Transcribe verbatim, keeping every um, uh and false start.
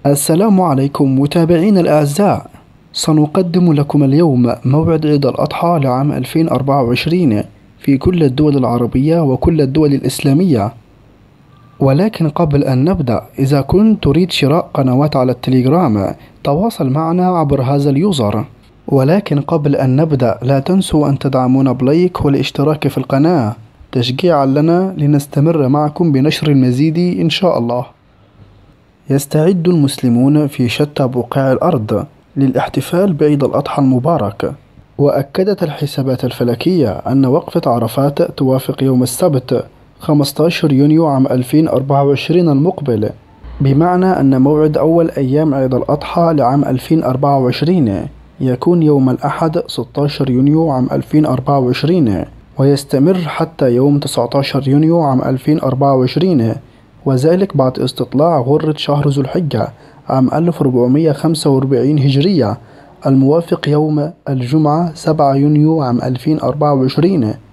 السلام عليكم متابعينا الأعزاء. سنقدم لكم اليوم موعد عيد الأضحى لعام ألفين وأربعة وعشرين في كل الدول العربية وكل الدول الإسلامية. ولكن قبل أن نبدأ، إذا كنت تريد شراء قنوات على التليجرام تواصل معنا عبر هذا اليوزر. ولكن قبل أن نبدأ لا تنسوا أن تدعمونا بلايك والاشتراك في القناة تشجيعا لنا لنستمر معكم بنشر المزيد إن شاء الله. يستعد المسلمون في شتى بقاع الأرض للاحتفال بعيد الأضحى المبارك، وأكدت الحسابات الفلكية أن وقفة عرفات توافق يوم السبت خمسة عشر يونيو عام ألفين وأربعة وعشرين المقبل، بمعنى أن موعد أول أيام عيد الأضحى لعام ألفين وأربعة وعشرين يكون يوم الأحد ستة عشر يونيو عام ألفين وأربعة وعشرين، ويستمر حتى يوم تسعة عشر يونيو عام ألفين وأربعة وعشرين، وذلك بعد استطلاع غرة شهر ذو الحجة عام ألف وأربعمائة وخمسة وأربعين هجرية الموافق يوم الجمعة سبعة يونيو عام ألفين وأربعة وعشرين،